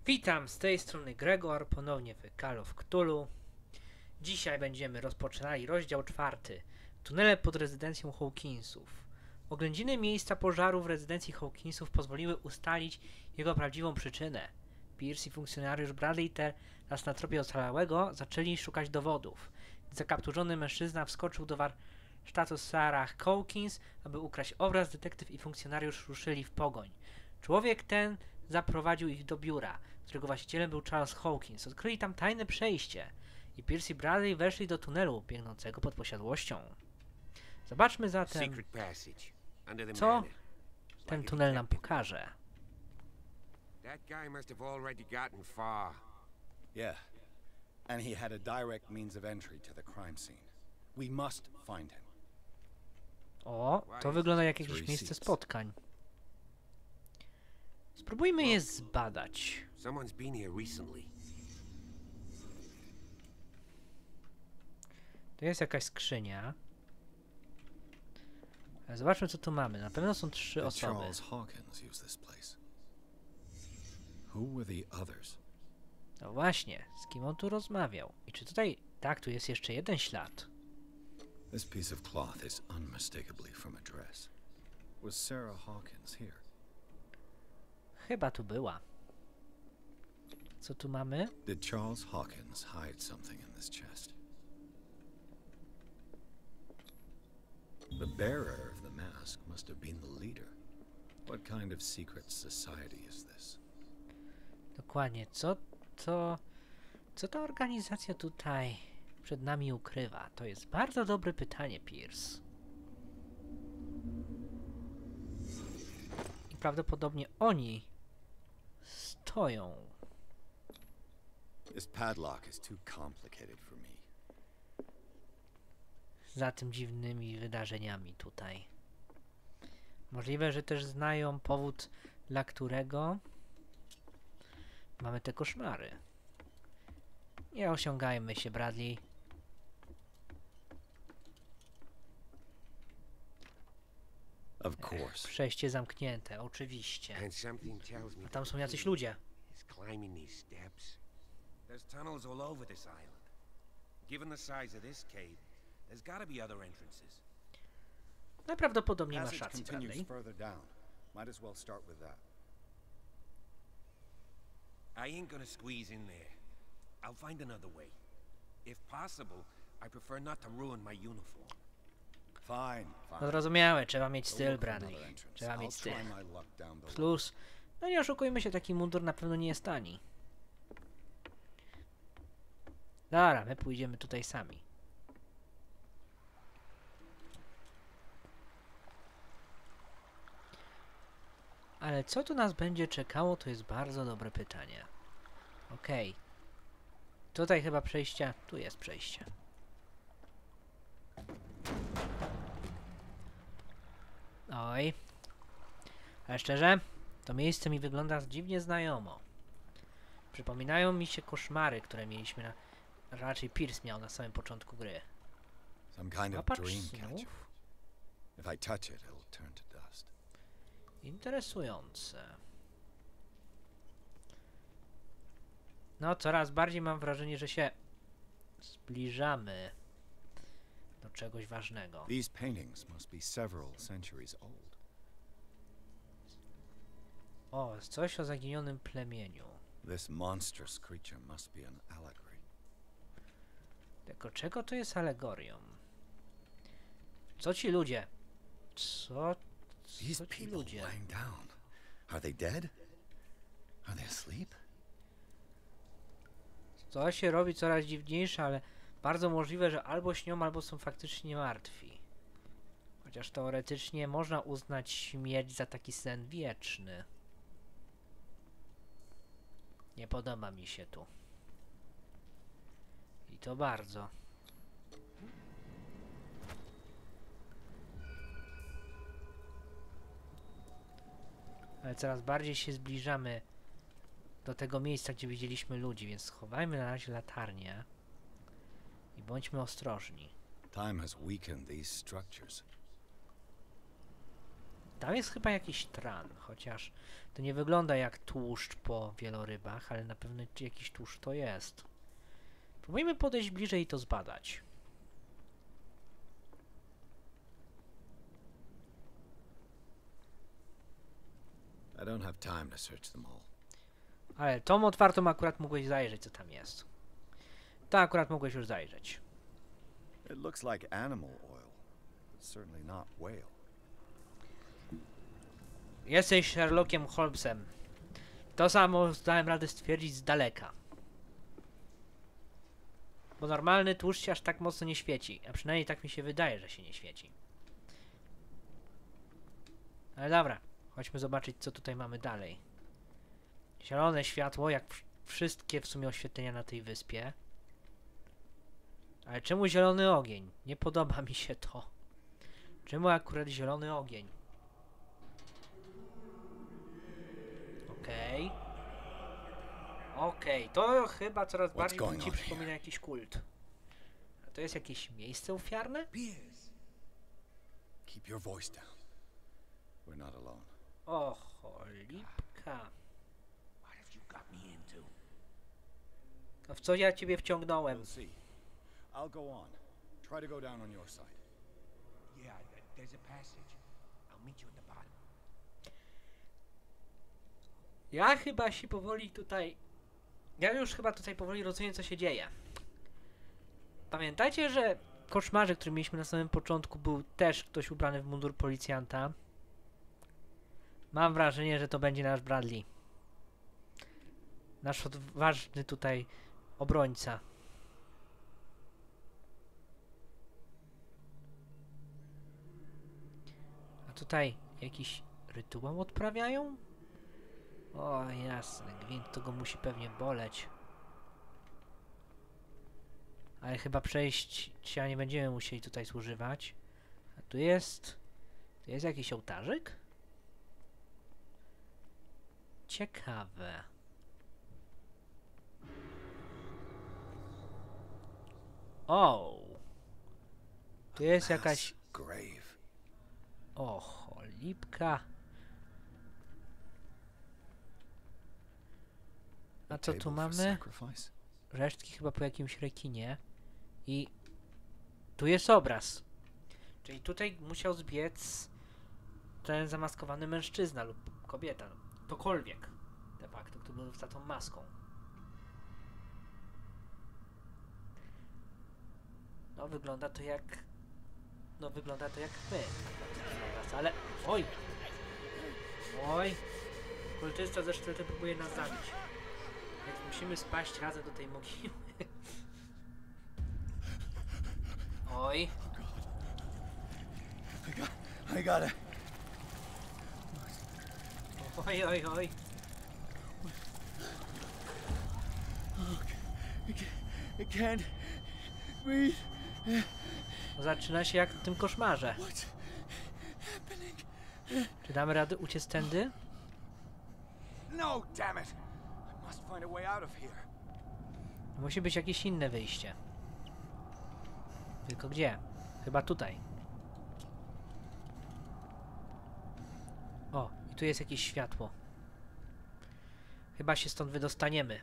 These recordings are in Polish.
Witam, z tej strony Gregor, ponownie w Call of Cthulhu. Dzisiaj będziemy rozpoczynali rozdział 4. Tunele pod rezydencją Hawkinsów. Oględziny miejsca pożaru w rezydencji Hawkinsów pozwoliły ustalić jego prawdziwą przyczynę. Pierce i funkcjonariusz Bradley teraz na tropie ocalałego zaczęli szukać dowodów. Zakapturzony mężczyzna wskoczył do warsztatu Sarah Hawkins, aby ukraść obraz. Detektyw i funkcjonariusz ruszyli w pogoń. Człowiek ten zaprowadził ich do biura, którego właścicielem był Charles Hawkins. Odkryli tam tajne przejście i Pierce i Bradley weszli do tunelu biegnącego pod posiadłością. Zobaczmy zatem, co ten tunel nam pokaże. That guy must have already gotten far. Yeah, and he had a direct means of entry to the crime scene. We must find him. O, to wygląda jak jakieś miejsce spotkań. Spróbujmy je zbadać. Someone's been here recently. To jest jakaś skrzynia. Ale zobaczmy, co tu mamy. Na pewno są 3 osoby. Charles Hawkins used this place. Who were the others? No właśnie, z kim on tu rozmawiał? I czy tutaj... Tak, tu jest jeszcze jeden ślad. This piece of cloth is unmistakably from a dress. Was Sarah Hawkins here? Chyba tu była. Co tu mamy? Did Charles Hawkins hide something in this chest? The bearer of the mask must have been the leader. What kind of secret society is this? Dokładnie, co ta organizacja tutaj przed nami ukrywa? To jest bardzo dobre pytanie, Pierce. I prawdopodobnie oni stoją This padlock is too complicated for me. za tym dziwnymi wydarzeniami tutaj. Możliwe, że też znają powód, dla którego mamy te koszmary. Nie osiągajmy się, Bradley. Of course. Przejście zamknięte, oczywiście. And something tells me A tam są jacyś ludzie. he's climbing these steps. There's tunnels all over this island. Given the size of this cave, there's gotta be other entrances. Najprawdopodobniej masz Passage rację, continues Bradley. further down. Might as well start with that. I ain't gonna squeeze in there. I'll find another way. If possible, I prefer not to ruin my uniform. Fine, No fine. zrozumiałe, trzeba mieć Go styl, look for Bradley. another entrance. Trzeba mieć I'll styl. try my luck down below. Plus, no nie oszukujmy się, taki mundur na pewno nie jest tani. Dobra, my pójdziemy tutaj sami. Ale co tu nas będzie czekało, to jest bardzo dobre pytanie. Okej. Tutaj chyba przejścia... Tu jest przejście. Oj. Ale szczerze, to miejsce mi wygląda dziwnie znajomo. Przypominają mi się koszmary, które mieliśmy na... Raczej Pierce miał na samym początku gry. Some kind of Łapacz dream catcher. snów? If I touch it, it'll turn to dust. Interesujące. No, coraz bardziej mam wrażenie, że się zbliżamy do czegoś ważnego. These paintings must be several centuries old. O, coś o zaginionym plemieniu. This monstrous creature must be an allegory. Tylko czego to jest alegorią? Co ci ludzie? Co These ci people ludzie? lying down. Are they dead? Are they asleep? To się robi coraz dziwniejsze, ale bardzo możliwe, że albo śnią, albo są faktycznie martwi. Chociaż teoretycznie można uznać śmierć za taki sen wieczny. Nie podoba mi się tu. I to bardzo. Ale coraz bardziej się zbliżamy do tego miejsca, gdzie widzieliśmy ludzi, więc schowajmy na razie latarnię i bądźmy ostrożni. Time has weakened these structures. Tam jest chyba jakiś tran, chociaż to nie wygląda jak tłuszcz po wielorybach, ale na pewno jakiś tłuszcz to jest. Próbujmy podejść bliżej i to zbadać. I don't have time to search them all. Ale tą otwartą akurat mogłeś zajrzeć, co tam jest. To akurat mogłeś już zajrzeć. It looks like animal oil, but certainly not whale. Jesteś Sherlockiem Holmesem. To samo dałem radę stwierdzić z daleka. Bo normalny tłuszcz się aż tak mocno nie świeci. A przynajmniej tak mi się wydaje, że się nie świeci. Ale dobra. Chodźmy zobaczyć, co tutaj mamy dalej. Zielone światło, jak wszystkie w sumie oświetlenia na tej wyspie. Ale czemu zielony ogień? Nie podoba mi się to. Czemu akurat zielony ogień? Okej. Okej, to chyba coraz bardziej ci przypomina jakiś kult. A to jest jakieś miejsce ofiarne? Piers! Keep your voice down. We're not alone. O, cholipka. What have you got me into? A w co ja ciebie wciągnąłem? We'll see. I'll go on. Try to go down on your side. Yeah, there's a passage. I'll meet you at the bottom. Ja chyba się powoli tutaj... Ja już chyba tutaj powoli rozumiem, co się dzieje. Pamiętajcie, że koszmarze, który mieliśmy na samym początku, był też ktoś ubrany w mundur policjanta. Mam wrażenie, że to będzie nasz Bradley. Nasz odważny tutaj obrońca. A tutaj jakiś rytuał odprawiają? O jasne, gwint to go musi pewnie boleć. Ale chyba przejścia nie będziemy musieli tutaj zużywać. A tu jest... Tu jest jakiś ołtarzyk? Ciekawe. O! Tu jest jakaś... grave. O, cholipka. A co tu mamy? Resztki chyba po jakimś rekinie. I tu jest obraz. Czyli tutaj musiał zbiec ten zamaskowany mężczyzna lub kobieta. Ktokolwiek de facto, kto był za tą maską. No wygląda to jak... No wygląda to jak my. Ale... Oj! Oj! Kultysta ze sztyletem próbuje nas zabić. Więc musimy spaść razem do tej mogiły. Oj. I got it. Oj, oj, oj. I can't breathe. Zaczyna się jak w tym koszmarze. Czy damy radę uciec tędy? No, damn it. I must find a way out of here. Musi być jakieś inne wyjście. Tylko gdzie? Chyba tutaj. O, i tu jest jakieś światło. Chyba się stąd wydostaniemy.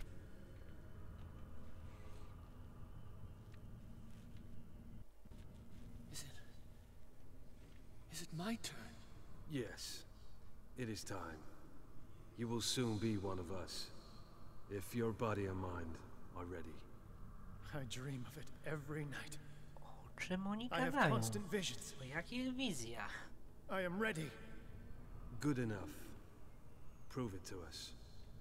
Is it my turn? Yes, it is time. You will soon be one of us, if your body and mind are ready. I dream of it every night. O czym oni I have gadają? constant visions. O jakich wizjach? I am ready. Good enough. Prove it to us.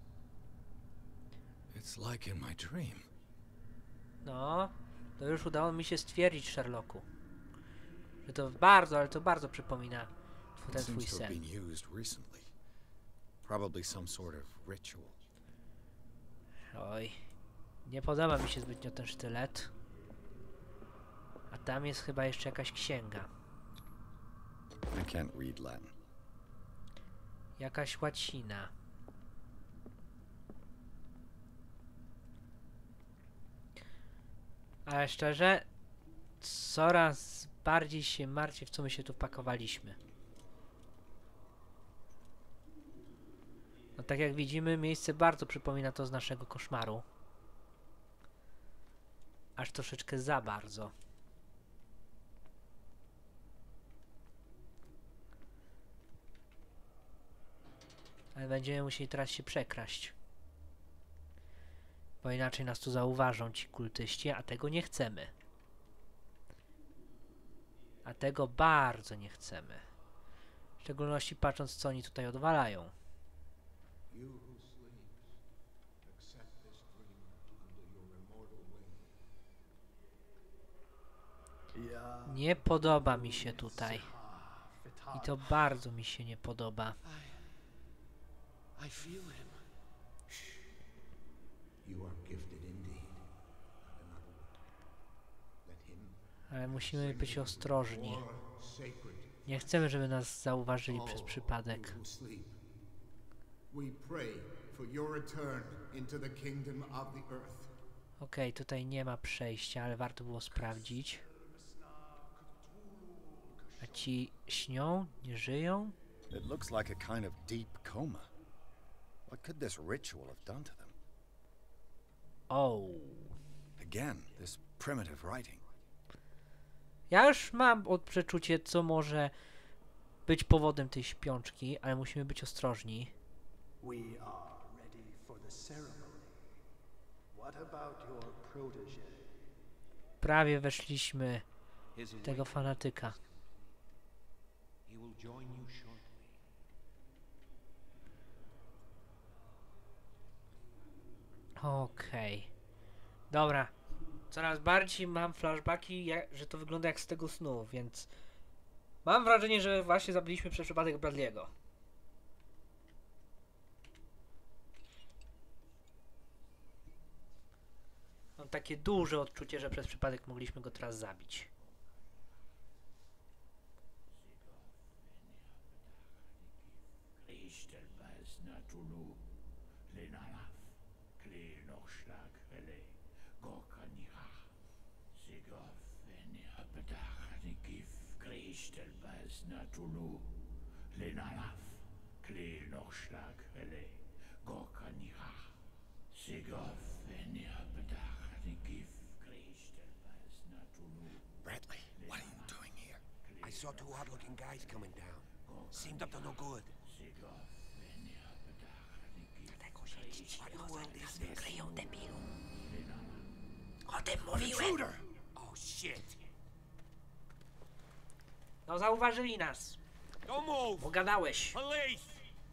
It's like in my dream. No, to już udało mi się stwierdzić, Sherlocku. Że to bardzo, ale to bardzo przypomina ten It twój seems to have sen. been used recently. Probably some sort of ritual. Oj, nie podoba mi się zbytnio ten sztylet. A tam jest chyba jeszcze jakaś księga. I can't read Latin. Jakaś łacina. Ale szczerze, coraz bardziej się martwię, w co my się tu wpakowaliśmy. No tak jak widzimy, miejsce bardzo przypomina to z naszego koszmaru. Aż troszeczkę za bardzo. Ale będziemy musieli teraz się przekraść. Bo inaczej nas tu zauważą ci kultyści, a tego nie chcemy. A tego bardzo nie chcemy. W szczególności patrząc, co oni tutaj odwalają. Nie podoba mi się tutaj. I to bardzo mi się nie podoba. I feel him. You are gifted indeed. Let him Ale musimy być ostrożni. sacred Nie chcemy, żeby nas zauważyli przez przypadek. who sleep. We pray for your return into the kingdom of the earth. Okej, tutaj nie ma przejścia, ale warto było sprawdzić. A ci śnią? Nie żyją? It looks like a kind of deep coma. What could this ritual have done to them? O. Again, this primitive writing. Ja już mam przeczucie, co może być powodem tej śpiączki, ale musimy być ostrożni. We are ready for the ceremony. What about your protege? Prawie weszliśmy His w tego fanatyka. He will join you shortly. Okej. Dobra. Coraz bardziej mam flashbacki, że to wygląda jak z tego snu, więc mam wrażenie, że właśnie zabiliśmy przez przypadek Bradley'ego. Mam takie duże odczucie, że przez przypadek mogliśmy go teraz zabić. Bradley, what are you doing here? I saw two odd-looking guys coming down. Seemed up to no good. What in the world is this? O tym mówiłem! Oh shit! No zauważyli nas. Don't move! Pogadałeś. Police!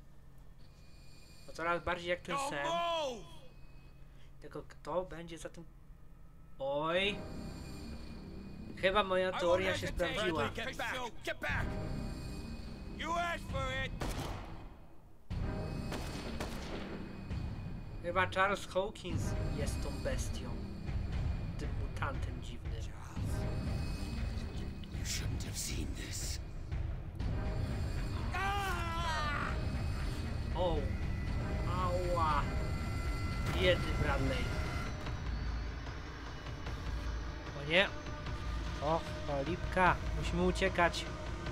To coraz bardziej jak ten Don't sen. move! Tylko kto będzie za tym... Oj. Chyba moja I won't teoria się hesitate. sprawdziła. Get back! Get back! You asked for it! Chyba Charles Hawkins jest tą bestią. Tym mutantem dziwnym. You shouldn't have seen this. O! Ała! Biedny Bradley. O nie! O, cholipka! Musimy uciekać.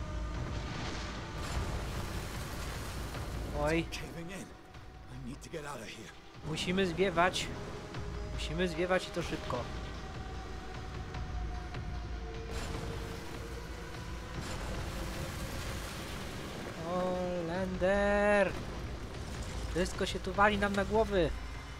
Oj! Caving in. I need to get out of here. Musimy zwiewać. Musimy zwiewać i to szybko. O, Lender! Wszystko się tu wali nam na głowy.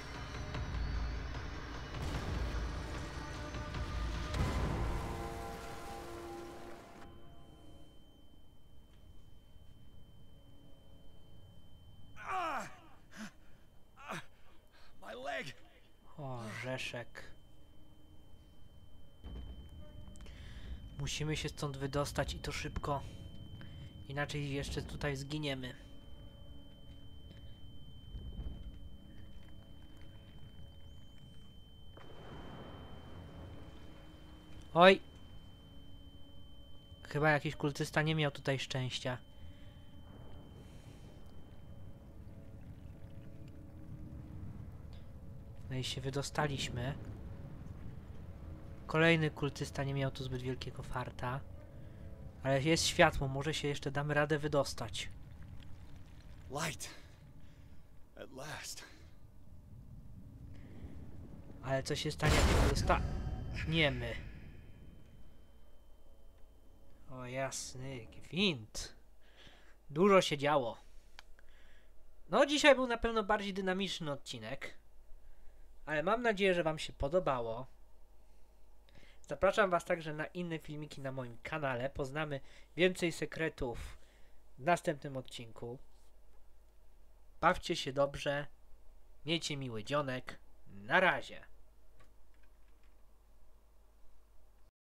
My leg. O, Rzeszek. Musimy się stąd wydostać i to szybko. Inaczej jeszcze tutaj zginiemy. Oj! Chyba jakiś kultysta nie miał tutaj szczęścia. No i się wydostaliśmy. Kolejny kultysta nie miał tu zbyt wielkiego farta. Ale jest światło, może się jeszcze damy radę wydostać. Light. last. Ale co się stanie, jak dostaniemy? O jasny gwint. Dużo się działo. No dzisiaj był na pewno bardziej dynamiczny odcinek. Ale mam nadzieję, że wam się podobało. Zapraszam was także na inne filmiki na moim kanale. Poznamy więcej sekretów w następnym odcinku. Bawcie się dobrze. Miejcie miły dzionek. Na razie.